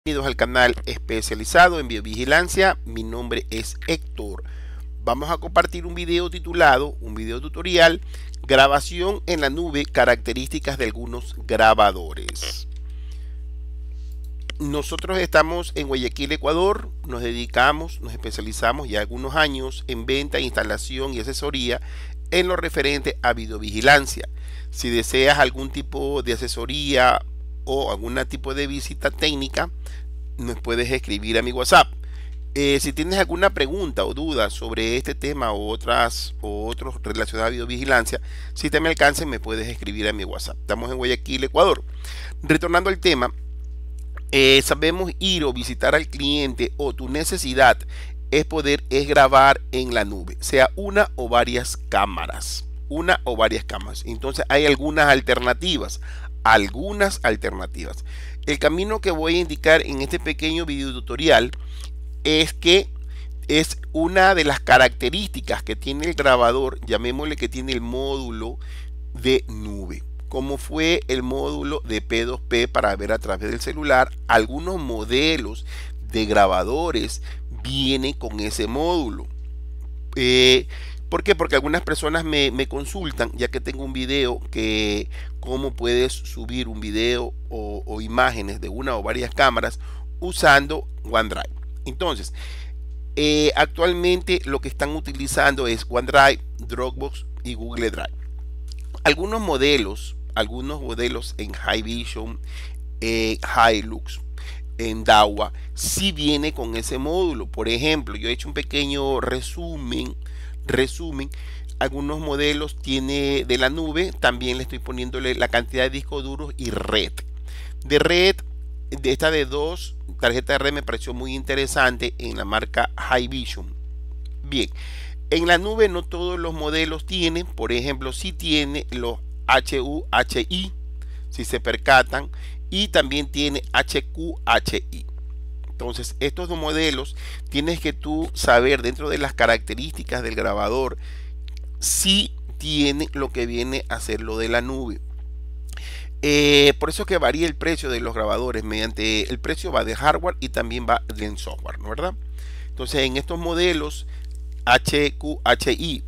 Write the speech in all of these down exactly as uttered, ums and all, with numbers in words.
Bienvenidos al canal especializado en biovigilancia. Mi nombre es Héctor. Vamos a compartir un video titulado, un video tutorial, grabación en la nube, características de algunos grabadores. Nosotros estamos en Guayaquil, Ecuador. Nos dedicamos, nos especializamos ya algunos años en venta, instalación y asesoría en lo referente a videovigilancia. Si deseas algún tipo de asesoría o algún tipo de visita técnica, nos puedes escribir a mi WhatsApp. Eh, si tienes alguna pregunta o duda sobre este tema o otras o otros relacionados a videovigilancia, si te me alcances, me puedes escribir a mi WhatsApp. Estamos en Guayaquil, Ecuador. Retornando al tema, eh, sabemos ir o visitar al cliente, o tu necesidad es poder es grabar en la nube, sea una o varias cámaras, una o varias cámaras. Entonces hay algunas alternativas. algunas alternativas. El camino que voy a indicar en este pequeño video tutorial es que es una de las características que tiene el grabador, llamémosle que tiene el módulo de nube, como fue el módulo de P dos P para ver a través del celular. Algunos modelos de grabadores vienen con ese módulo. Eh, ¿Por qué? Porque algunas personas me, me consultan, ya que tengo un video que cómo puedes subir un video o, o imágenes de una o varias cámaras usando OneDrive. Entonces, eh, actualmente lo que están utilizando es OneDrive, Dropbox y Google Drive. Algunos modelos, algunos modelos en Haivision, eh, Hilux, en Dahua, sí viene con ese módulo. Por ejemplo, yo he hecho un pequeño resumen resumen algunos modelos tiene de la nube. También le estoy poniéndole la cantidad de discos duros y red de red de esta de dos tarjetas de red. Me pareció muy interesante en la marca Haivision. Bien, en la nube no todos los modelos tienen. Por ejemplo, si sí tiene los H U H I, si se percatan, y también tiene H Q H I. Entonces, estos dos modelos tienes que tú saber dentro de las características del grabador si tiene lo que viene a ser lo de la nube. Eh, por eso que varía el precio de los grabadores. Mediante el precio va de hardware y también va del software, ¿no? ¿Verdad? Entonces, en estos modelos H Q H I,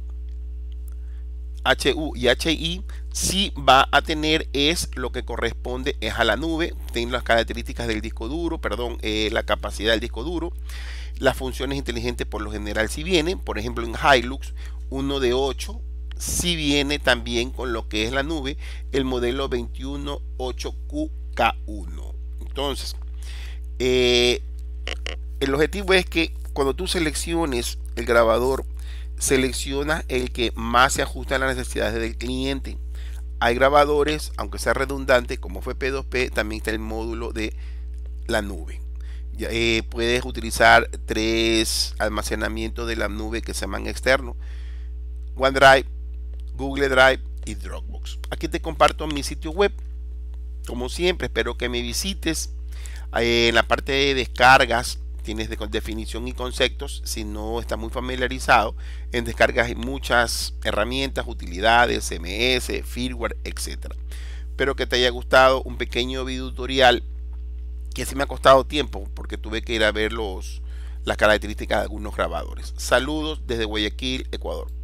H U y H I, sí va a tener es lo que corresponde es a la nube. Tiene las características del disco duro, perdón, eh, la capacidad del disco duro. Las funciones inteligentes por lo general sí vienen. Por ejemplo, en Hilux, uno de ocho sí viene también con lo que es la nube, el modelo veintiuno ocho Q K uno. Entonces, eh, el objetivo es que cuando tú selecciones el grabador, selecciona el que más se ajusta a las necesidades del cliente. Hay grabadores, aunque sea redundante, como fue P dos P, también está el módulo de la nube. Ya, eh, puedes utilizar tres almacenamientos de la nube que se llaman externos: OneDrive, Google Drive y Dropbox. Aquí te comparto mi sitio web. Como siempre, espero que me visites. Eh, en la parte de descargas tienes de definición y conceptos. Si no estás muy familiarizado, en descargas hay muchas herramientas, utilidades, C M S, firmware, etcétera. Espero que te haya gustado un pequeño video tutorial que sí me ha costado tiempo porque tuve que ir a ver los, las características de algunos grabadores. Saludos desde Guayaquil, Ecuador.